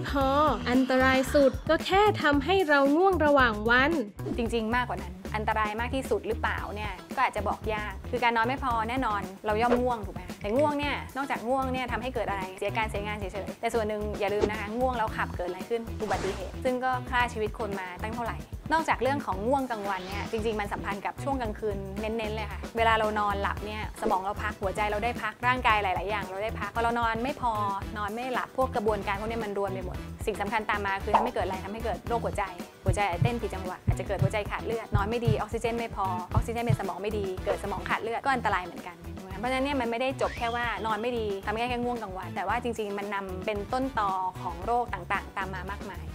พออันตรายสุดก็แค่ทำให้เราง่วงระหว่างวันจริงๆมากกว่านั้นอันตรายมากที่สุดหรือเปล่าเนี่ยก็อาจจะบอกยากคือการนอนไม่พอแน่นอนเราย่อมง่วงถูกไหมแต่ง่วงเนี่ยนอกจากง่วงเนี่ยทำให้เกิดอะไรเสียการเสียงานเฉยๆแต่ส่วนหนึ่งอย่าลืมนะคะง่วงแล้วขับเกิดอะไรขึ้นอุบัติเหตุซึ่งก็ฆ่าชีวิตคนมาตั้งเท่าไหร่นอกจากเรื่องของง่วงกลางวันเนี่ยจริงๆมันสัมพันธ์กับช่วงกลางคืนเน้นๆเลยค่ะเวลาเรานอนหลับเนี่ยสมองเราพักหัวใจเราได้พักร่างกายหลายๆอย่างเราได้พักพอเรานอนไม่พอนอนไม่หลับพวกกระบวนการพวกนี้มันรวนไปหมดสิ่งสำคัญตามมาคือทำให้เกิดอะไรทำให้เกิดโรคหัวใจเต้นผิดจังหวะอาจจะเกิดหัวใจขาดเลือดนอนไม่ดีออกซิเจนไม่พอออกซิเจนในสมองไม่ดีเกิดสมองขาดเลือดก็อันตรายเหมือนกันเพราะฉะนั้นเนี่ยมันไม่ได้จบแค่ว่านอนไม่ดีทำให้แค่ง่วงกลางวันแต่ว่าจริงๆมันนำเป็นต้นตอของโรคต่างๆตามมามากมาย